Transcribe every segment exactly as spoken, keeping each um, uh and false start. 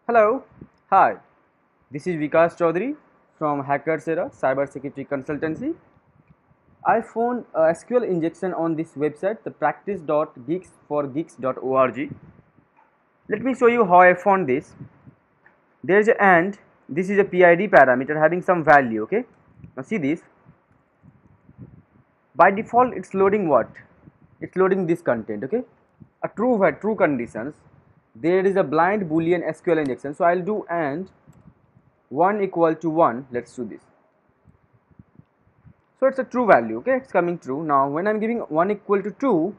Hello, hi, this is Vikas Chaudhary from HackersEra Cybersecurity Consultancy. I found a S Q L injection on this website, the practice dot geeks for geeks dot org. Let me show you how I found this. There is a and this is a P I D parameter having some value. Okay, now see this. By default, it's loading what? It's loading this content. Okay, a true true conditions. There is a blind boolean S Q L injection. So I'll do and one equal to one. Let's do this. So it's a true value. Okay, it's coming true. Now when I'm giving one equal to two,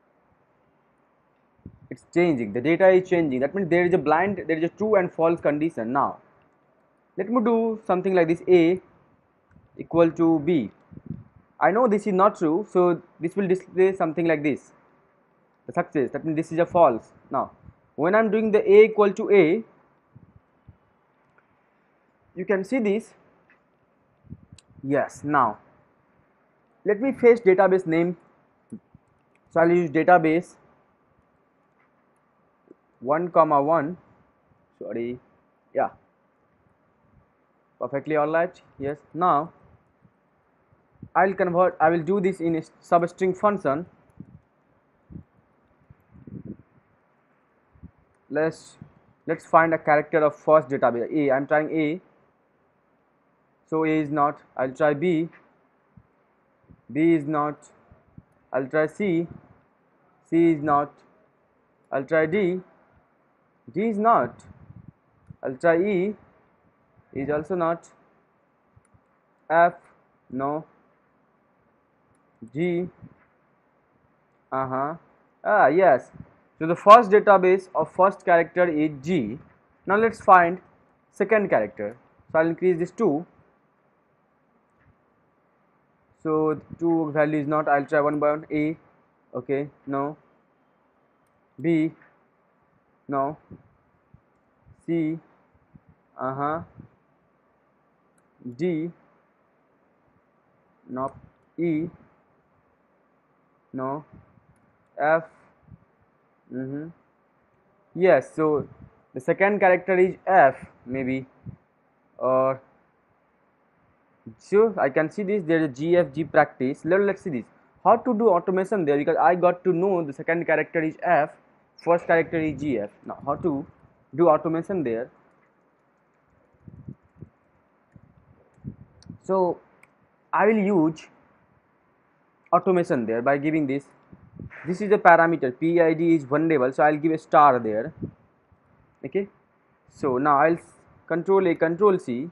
it's changing, the data is changing. That means there is a blind, there is a true and false condition. Now let me do something like this: a equal to b. I know this is not true, so this will display something like this, the success. That means this is a false. Now when I'm doing the a equal to a, you can see this. Yes, now let me fetch database name. So I'll use database one comma one. Sorry, yeah, perfectly all right. Yes, now I'll convert, I will do this in a substring function. Let's let's find a character of first database. A, I'm trying A, so A is not. I'll try B, B is not. I'll try C, C is not. I'll try D, D is not. I'll try E, is also not. F, no. G, uh-huh, ah yes. So the first database of first character is G. Now let's find second character. So I'll increase this two. So two value is not. I'll try one by one. A, okay, no. B, no. C, uh-huh. D, no. E, no. F, mm-hmm. Yes, so the second character is F, maybe, or sure, I can see this. There is a G F G practice. Let, let's see this. How to do automation there, because I got to know the second character is F, first character is G F. Now how to do automation there? So I will use automation there by giving this. This is a parameter, P I D is vulnerable, so I'll give a star there. Okay, so now I'll control A, control C.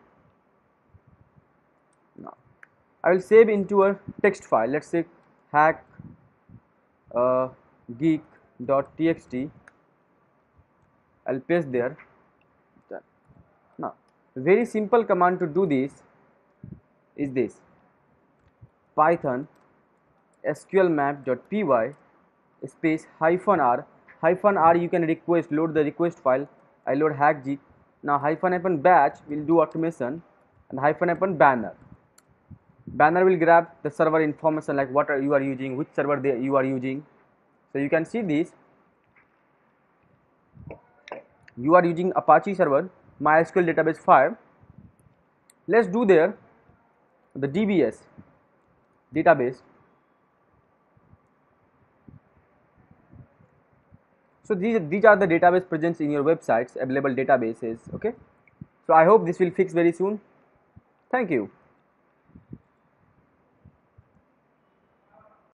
Now I will save into a text file. Let's say hack uh, geek dot t x t. I'll paste there. Now very simple command to do this is this: Python S Q L map dot p y space hyphen r. Hyphen r, you can request, load the request file. I load hack geek. Now hyphen hyphen batch will do automation, and hyphen hyphen banner. Banner will grab the server information, like what are you are using, which server they you are using. So you can see this. You are using Apache server, MySQL database five. Let's do there the D B S database. So these, these are the database presents in your websites, available databases. Okay, so I hope this will fix very soon. Thank you.